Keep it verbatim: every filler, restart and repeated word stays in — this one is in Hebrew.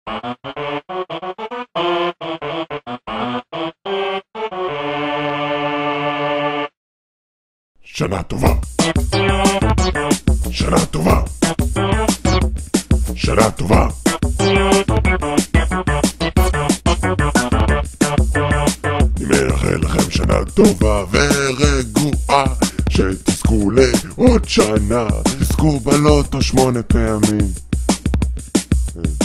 שנה טובה, שנה טובה, שנה טובה. אני מאחל לכם שנה טובה ורגועה, שתזכו לעוד שנה, תזכו בלוטו שמונה פעמים.